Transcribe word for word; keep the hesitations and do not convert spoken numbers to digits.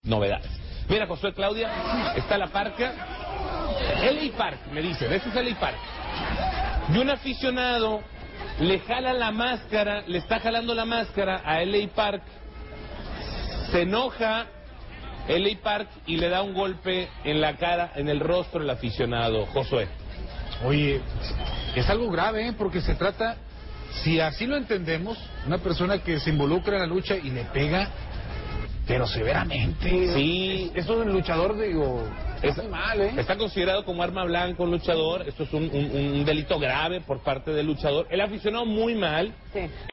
novedades. Mira, Josué, Claudia, está la parca. L A Park, me dicen, eso es L A Park. Y un aficionado le jala la máscara, le está jalando la máscara a L A Park, se enoja L A Park y le da un golpe en la cara, en el rostro del aficionado. Josué. Oye, es algo grave, ¿eh? Porque se trata, si así lo entendemos, una persona que se involucra en la lucha y le pega, pero severamente. Sí. Eso del luchador, digo, es muy mal, ¿eh? Está considerado como arma blanca un luchador. Esto es un, un, un delito grave por parte del luchador. El aficionado muy mal. Sí.